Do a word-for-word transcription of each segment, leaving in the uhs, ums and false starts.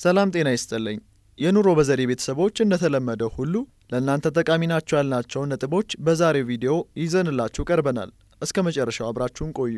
ሰላም ጤና ይስጥልኝ የኑሮ በዘዴ ቤተሰቦች እንደተለመደው ሁሉ ለእናንተ ጠቃሚ ናቸው ያልናቸው ነጥቦች በዛሬው ቪዲዮ ይዘንላችሁ ቀርበናል እስከ መጨረሻው አብራችሁን ቆዩ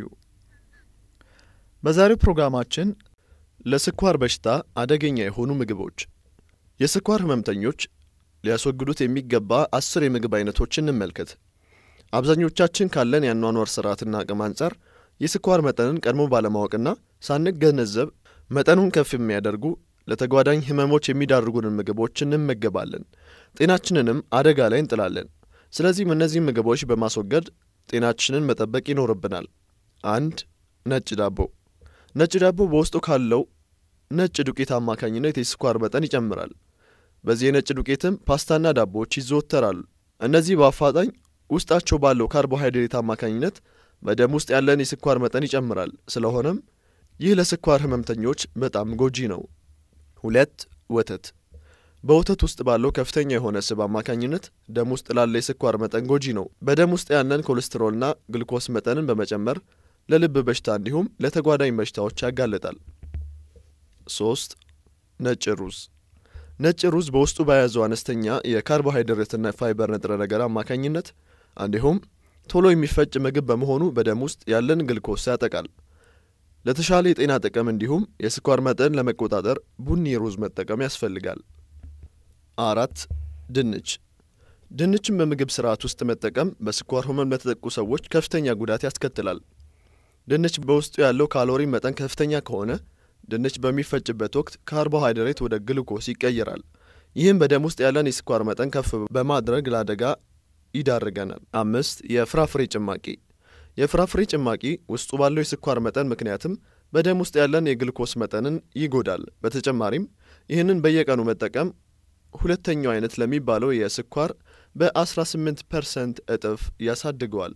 በዛሬው ፕሮግራማችን ለስኳር በሽታ አደገኛ የሆኑ ምግቦች የስኳር ህመምተኞች ሊያስወግዱት የሚገባ አስር የምግብ አይነቶችን እንመልከት አብዛኞቻችን ካለን ያኗኗር ስርዓትና አቅም አንፃር የስኳር መጠንን ቀድሞ ባለማወቅና ሳንገነዘብ መጠኑን ከፍ የሚያደርጉ ለተጓዳኝ ህመሞች የሚዳርጉንን ምግቦችን እንመገባለን ጤናችንንም አደጋ ላይ እንጥላለን ስለዚህ እነዚህ ምግቦች በማስወገድ ጤናችንን መጠበቅ ይኖርብናል አንድ ነጭ ዳቦ ነጭ ዳቦ በውስጡ ካለው ነጭ ዱቄት አማካኝነት የስኳር መጠን ይጨምራል በዚህ ነጭ ዱቄትም ፓስታና ዳቦዎች ይዘወተራሉ እነዚህ በአፋጣኝ ውስጣቸው ባለው ካርቦሃይድሬት አማካኝነት በደም ውስጥ ያለን የስኳር መጠን ይጨምራል ስለሆነም ይህ ለስኳር ህመምተኞች በጣም ጎጂ ነው ሁለት ወተት በወተት ውስጥ ባለው ከፍተኛ የሆነ ስብ አማካኝነት ደም ውስጥ ላለ የስኳር መጠን ጎጂ ነው በደም ውስጥ ያለን ኮሌስትሮልና ግሉኮስ መጠንን በመጨመር ለልብ በሽታ እንዲሁም ለተጓዳኝ በሽታዎች ያጋልጣል ሶስት ነጭ ሩዝ ነጭ ሩዝ በውስጡ በያዘው አነስተኛ የካርቦሃይድሬትና ፋይበር ንጥረ ነገር አማካኝነት እንዲሁም ቶሎ የሚፈጭ ምግብ በመሆኑ በደም ውስጥ ያለን ግሉኮስ ያጠቃል ለተሻለ የጤና ጥቅም እንዲሁም የስኳር መጠን ለመቆጣጠር ቡኒ ሩዝ መጠቀም ያስፈልጋል አራት ድንች ድንችን በምግብ ስርዓት ውስጥ መጠቀም በስኳር ህመም ለተጠቁ ሰዎች ከፍተኛ ጉዳት ያስከትላል ድንች በውስጡ ያለው ካሎሪ መጠን ከፍተኛ ከሆነ ድንች በሚፈጭበት ወቅት ካርቦሃይድሬት ወደ ግሉኮስ ይቀየራል ይህም በደም ውስጥ ያለን የስኳር መጠን ከፍ በማድረግ ለአደጋ ይዳርገናል አምስት የፍራፍሬ ጭማቂ የፍራፍሬ ጭማቂ ውስጡ ባለው የስኳር መጠን ምክንያትም በደም ውስጥ ያለን የግሉኮስ መጠንን ይጎዳል በተጨማሪም ይህንን በየቀኑ መጠቀም ሁለተኛው አይነት ለሚባለው የስኳር በ18 ፐርሰንት እጥፍ ያሳድገዋል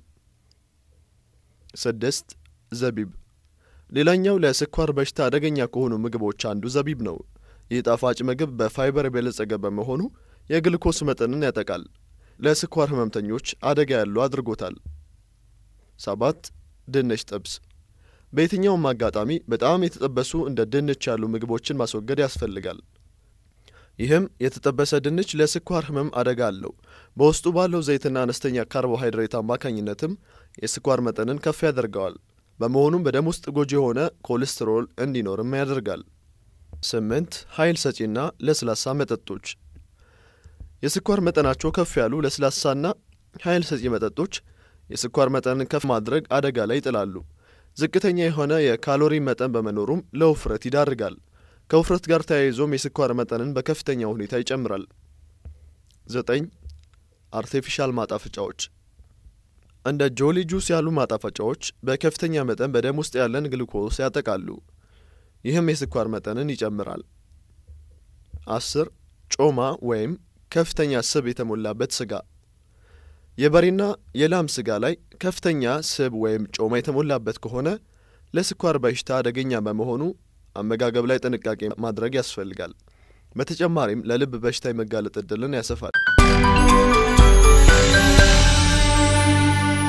ስድስት ዘቢብ ሌላኛው ለስኳር በሽታ አደገኛ ከሆኑ ምግቦች አንዱ ዘቢብ ነው ይህ ጣፋጭ ምግብ በፋይበር የበለጸገ በመሆኑ የግሉኮስ መጠንን ያጠቃል ለስኳር ህመምተኞች አደጋ ያለው አድርጎታል ሰባት ድንች ጥብስ በየትኛውም አጋጣሚ በጣም የተጠበሱ እንደ ድንች ያሉ ምግቦችን ማስወገድ ያስፈልጋል ይህም የተጠበሰ ድንች ለስኳር ህመም አደጋ አለው በውስጡ ባለው ዘይትና አነስተኛ ካርቦሃይድሬት አማካኝነትም የስኳር መጠንን ከፍ ያደርገዋል በመሆኑም በደም ውስጥ ጎጂ የሆነ ኮሌስትሮል እንዲኖርም ያደርጋል ስምንት ኃይል ሰጪና ለስላሳ መጠጦች የስኳር መጠናቸው ከፍ ያሉ ለስላሳና ኃይል ሰጪ መጠጦች የስኳር መጠንን ከፍ ማድረግ አደጋ ላይ ይጥላሉ ዝቅተኛ የሆነ የካሎሪ መጠን በመኖሩም ለውፍረት ይዳርጋል ከውፍረት ጋር ተያይዞም የስኳር መጠንን በከፍተኛ ሁኔታ ይጨምራል ዘጠኝ አርቲፊሻል ማጣፈጫዎች እንደ ጆሊ ጁስ ያሉ ማጣፈጫዎች በከፍተኛ መጠን በደም ውስጥ ያለን ግሉኮስ ያጠቃሉ ይህም የስኳር መጠንን ይጨምራል አስር ጮማ ወይም ከፍተኛ ስብ የተሞላበት ስጋ የበሬና የላም ስጋ ላይ ከፍተኛ ስብ ወይም ጮማ የተሞላበት ከሆነ ለስኳር በሽታ አደገኛ በመሆኑ አመጋገብ ላይ ጥንቃቄ ማድረግ ያስፈልጋል በተጨማሪም ለልብ በሽታ የመጋለጥ እድልን ያሰፋል